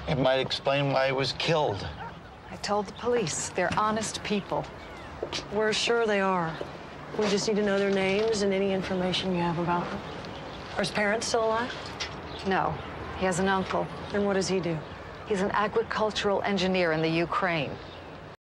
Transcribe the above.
It might explain why he was killed. I told the police. They're honest people. We're sure they are. We just need to know their names and any information you have about them. Are his parents still alive? No, he has an uncle. And what does he do? He's an agricultural engineer in the Ukraine.